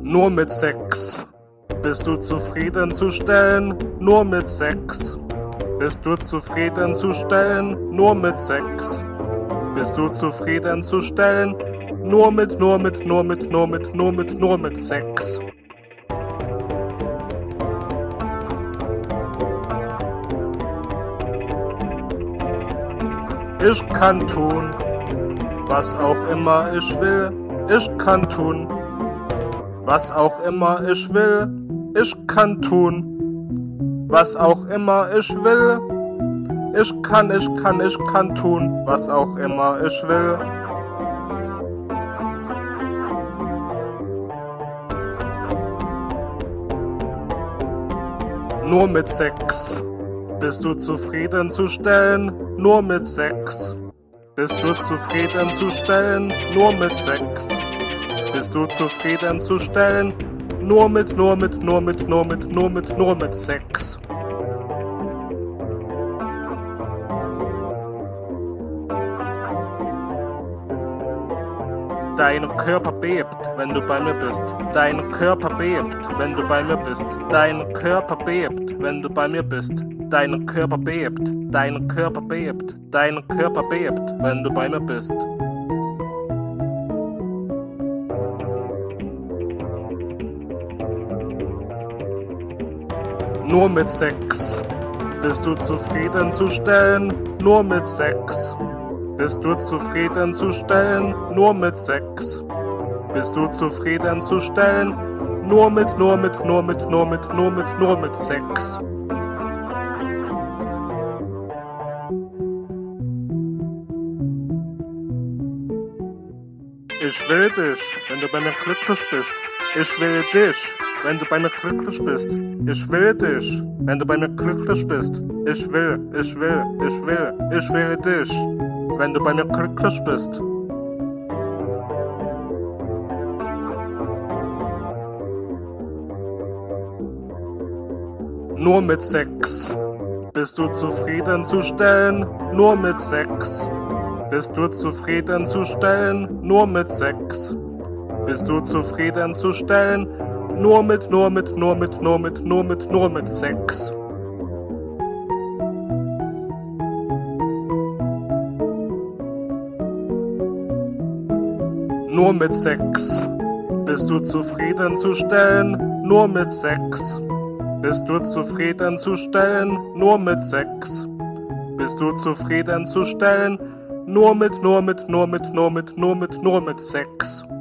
Nur mit Sex bist du zufriedenzustellen, nur mit Sex bist du zufriedenzustellen, nur mit Sex bist du zufriedenzustellen, nur mit Sex. Ich kann tun, was auch immer ich will. Ich kann tun, was auch immer ich will. Ich kann tun, was auch immer ich will. Ich kann tun, was auch immer ich will. Nur mit Sex bist du zufriedenzustellen, nur mit Sex bist du zufriedenzustellen, nur mit Sex bist du zufriedenzustellen, nur mit Sex. Dein Körper bebt, wenn du bei mir bist. Dein Körper bebt, wenn du bei mir bist. Dein Körper bebt, wenn du bei mir bist. Dein Körper bebt, dein Körper bebt, dein Körper bebt, wenn du bei mir bist. Nur mit Sex bist du zufriedenzustellen, nur mit Sex bist du zufriedenzustellen, nur mit Sex bist du zufriedenzustellen, nur mit Sex. Ich will dich, wenn du bei mir glücklich bist. Ich will dich, wenn du bei mir glücklich bist. Ich will dich, wenn du bei mir glücklich bist. Ich will dich, wenn du bei mir glücklich bist. Nur mit Sex bist du zufriedenzustellen, nur mit Sex bist du zufriedenzustellen, nur mit Sex bist du zufriedenzustellen, nur mit Sex. Nur mit Sex bist du zufriedenzustellen, nur mit Sex bist du zufriedenzustellen, nur mit Sex bist du zufriedenzustellen, nur mit Sex.